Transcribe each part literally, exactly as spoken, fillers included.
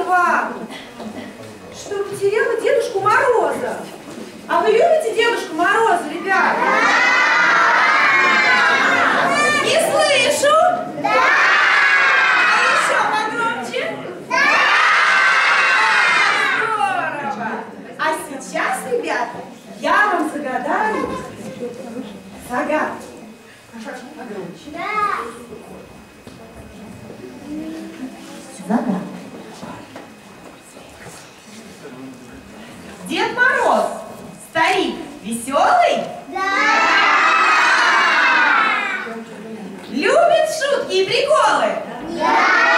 вам, что потеряла Дедушку Мороза. А вы любите Дедушку Мороза, ребята? Да! Не слышу? Да! А еще погромче? Да! Здорово! А сейчас, ребята, я вам загадаю загадку. Погромче. Да! Загадка. Дед Мороз, старик, веселый? Да! Любит шутки и приколы? Да!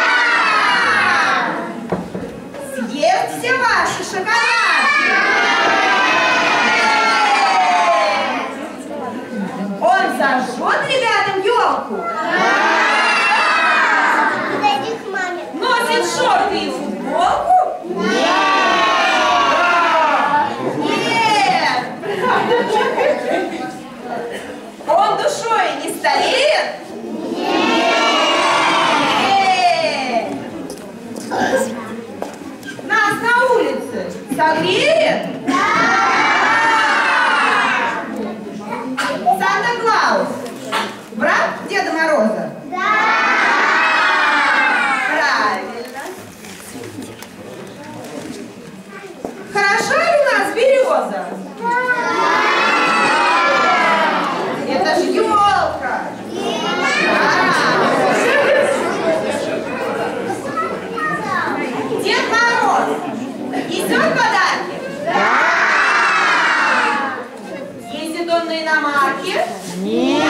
Съест все ваши шоколадки? Он зажжет ребятам елку? Да! Носит шорты и футболку? Нет! Он душой не стареет? Нет! Нас на улице согреет? Да! Санта-Клаус, брат Деда Мороза? Да! Правильно. Хороша ли у нас береза? Это ж елка! Дед Мороз несет подарки? Да! Ездит он на иномарке? Нет!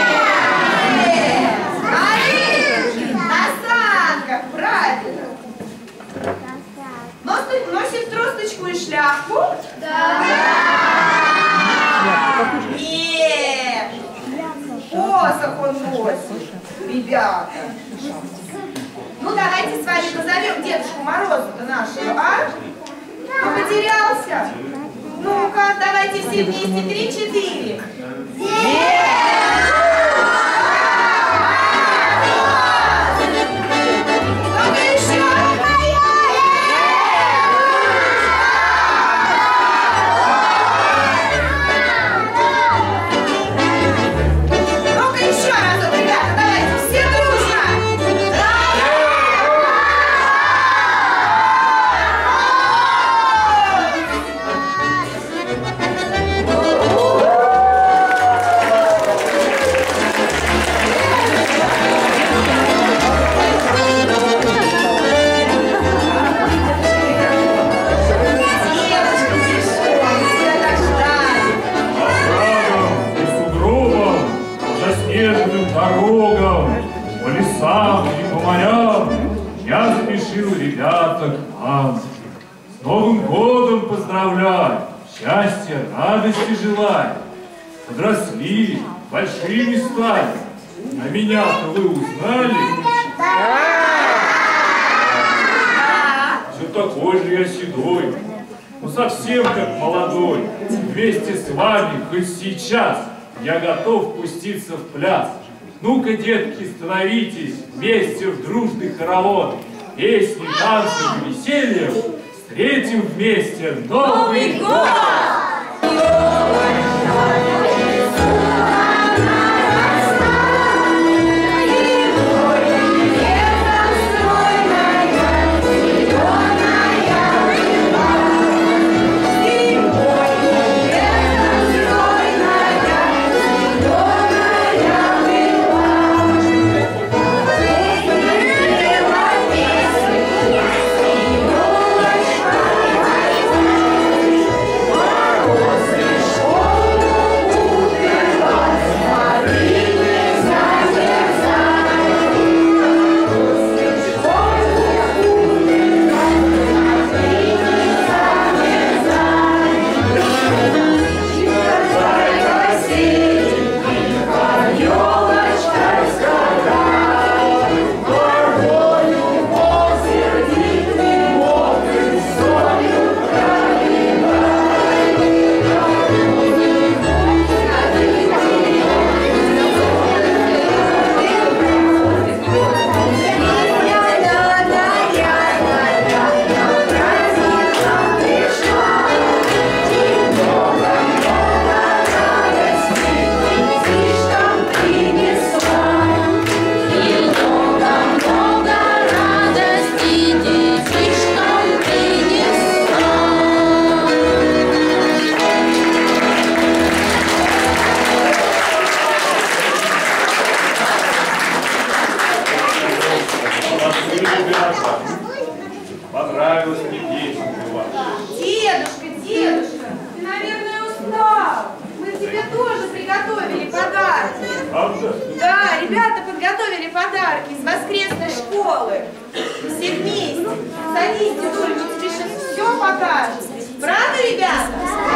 А на санках, правильно! Носит, носит тросточку и шляпку? Да! Нет! Посох он носит, ребята. Ну, давайте с вами позовем Дедушку Мороза-то нашего, а? Он потерялся? Ну-ка, давайте все вместе. Три-четыре. Ну-ка еще. Дорогам, по лесам и по морям я спешил, ребята, к вам. С Новым годом поздравляю, счастья, радости желаю. Подросли, большими стали, а меня-то вы узнали? Все такой же я седой, но совсем как молодой. Вместе с вами хоть сейчас я готов пуститься в пляс. Ну-ка, детки, становитесь вместе в дружный хоровод. Песни, танцы и веселье встретим вместе Новый год! Whoa! понравилась мне песенка ваша. Дедушка, дедушка, ты, наверное, устал. Мы тебе тоже приготовили подарки. Правда? Да, ребята подготовили подарки из воскресной школы. Все вместе. Садись, дедуль, мы тебе сейчас все покажем. Правда, ребята?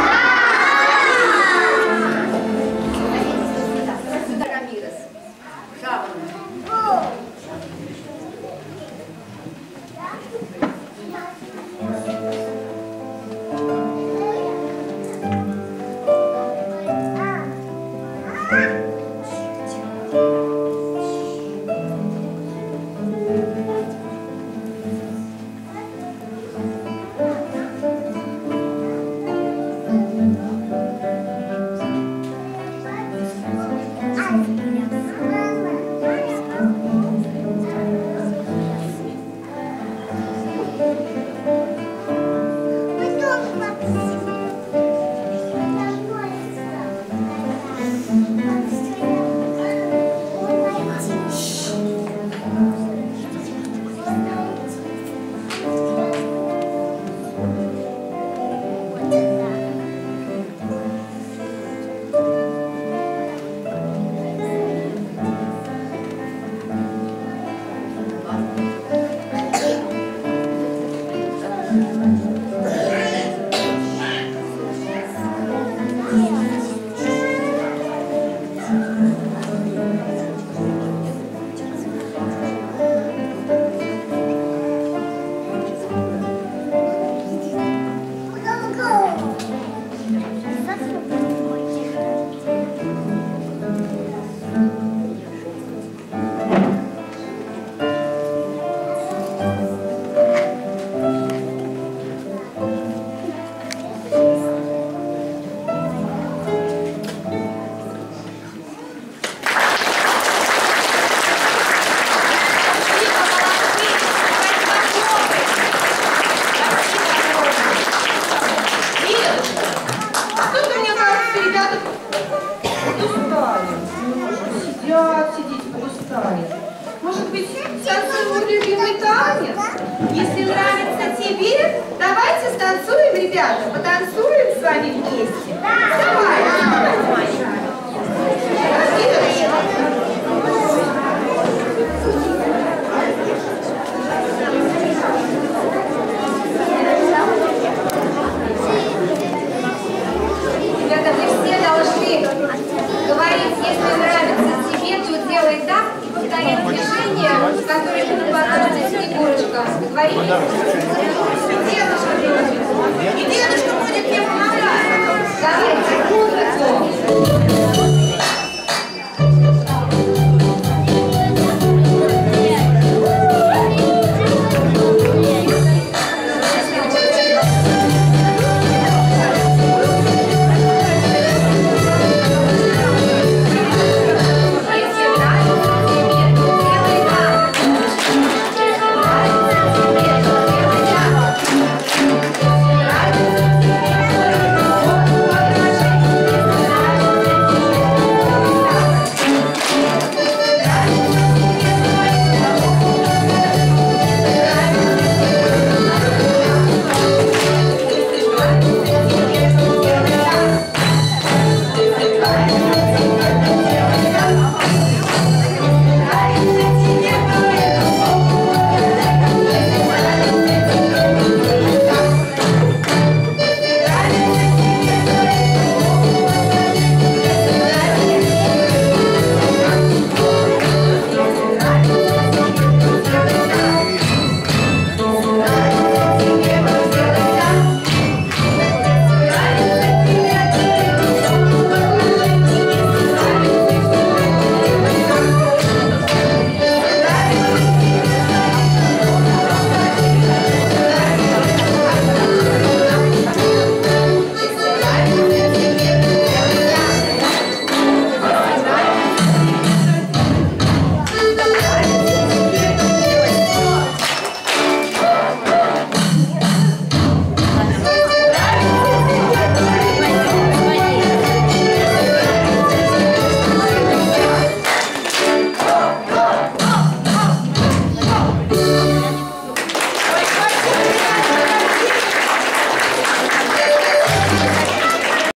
Может быть, станцуем мой любимый танец? Если нравится тебе, давайте станцуем, ребята, потанцуем с вами вместе. Давай!